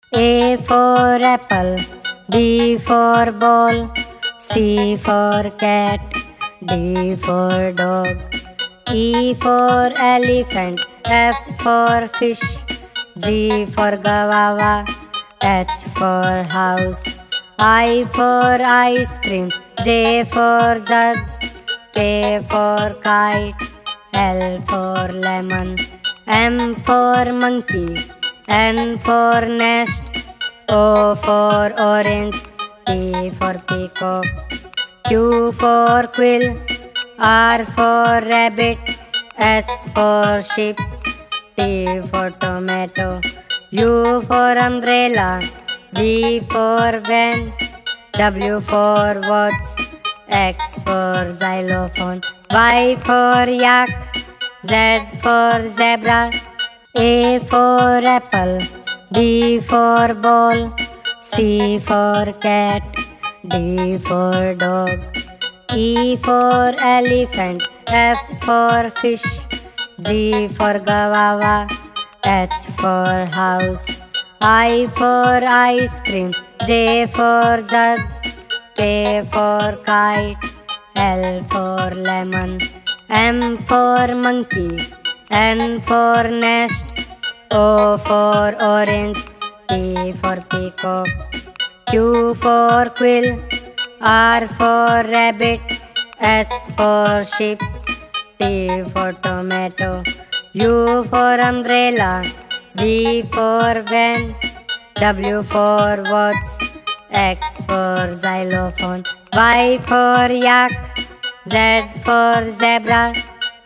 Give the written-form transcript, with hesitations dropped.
A for apple, B for ball, C for cat, D for dog, E for elephant, F for fish, G for guava, H for house, I for ice cream, J for jug, K for kite, L for lemon, M for monkey, N for nest, O for orange, P for peacock, Q for quill, R for rabbit, S for sheep, T for tomato, U for umbrella, V for van, W for watch, X for xylophone, Y for yak, Z for zebra, A for apple, B for ball, C for cat, D for dog, E for elephant, F for fish, G for guava, H for house, I for ice cream, J for jug, K for kite, L for lemon, M for monkey, N for nest, O for orange, P for peacock, Q for quill, R for rabbit, S for sheep, T for tomato, U for umbrella, V for van, W for watch, X for xylophone, Y for yak, Z for zebra,